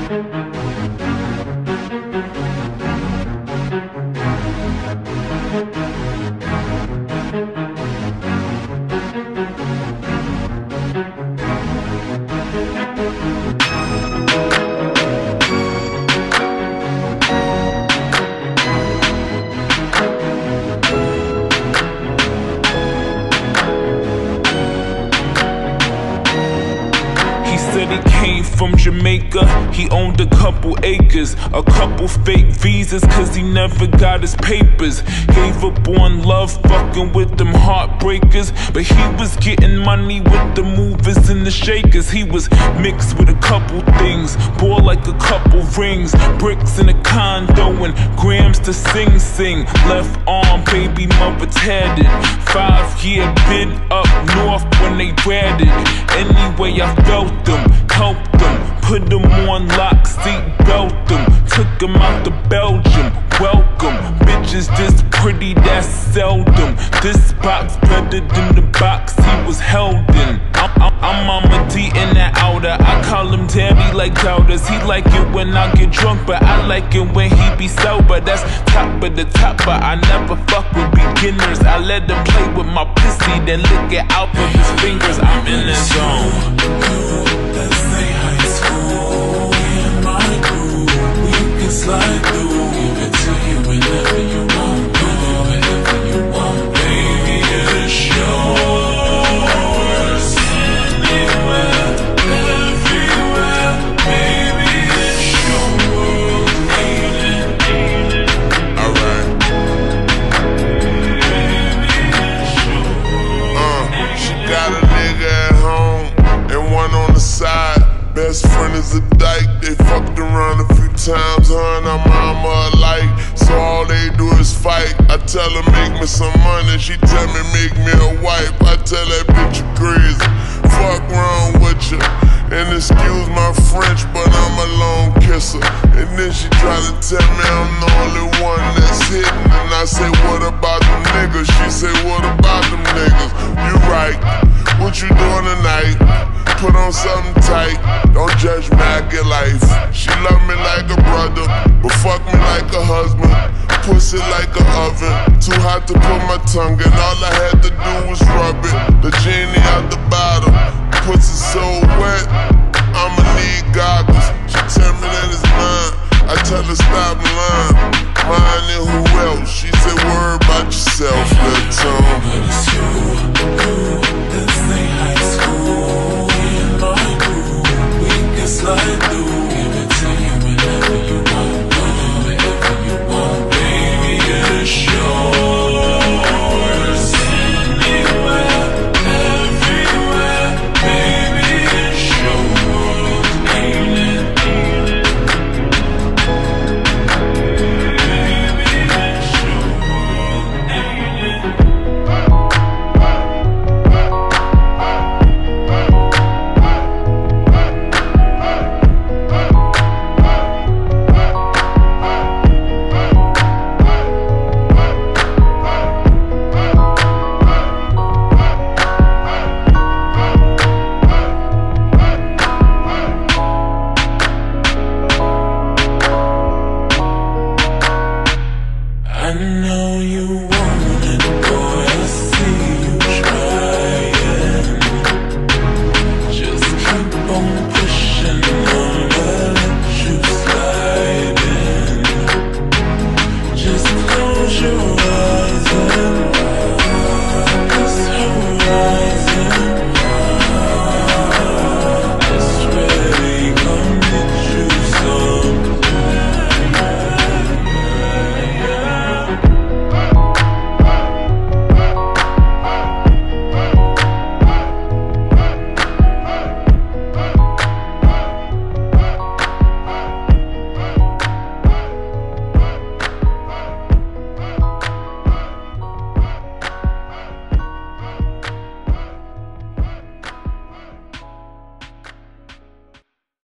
From Jamaica, he owned a couple acres, a couple fake visas, cause he never got his papers. Gave up on love, fucking with them heartbreakers, but he was getting money with the movers and the shakers. He was mixed with a couple things, bought like a couple rings, bricks in a condo and grams to sing. Left arm, baby mother tatted, 5-year bid up north when they ratted. Anyway, I felt them, helped them, put them on lock, seat belt them, took them out to Belgium, welcome. Bitches this pretty, that's seldom. This box better than the box he was held in. I'm Mama D in that outer, I call him Daddy like doubters. He like it when I get drunk, but I like it when he be sober. That's top of the top, but I never fuck with beginners. I let him play with my pussy, then lick it out of his fingers. I'm in that zone. Slide through, give it to you whenever you want, whenever you want, baby, it's yours. Anywhere, everywhere, baby, it's your world, ain't it? Alright. Baby, it's your world. She got a nigga at home and one on the side. Best friend is a dyke, they fucked around a few times, her and her mama alike, so all they do is fight. I tell her make me some money, she tell me make me a wife. I tell that bitch you crazy, fuck wrong with you, and excuse my French, but I'm a lone kisser. And then she try to tell me I'm the only one that's hitting, and I say what about them niggas? She say what about them niggas? You right, what you doing tonight? Put on something tight, don't judge me, I get life. She love me like a brother, but fuck me like a husband. Pussy like an oven, too hot to put my tongue in. All I had to do was rub it, the genie out the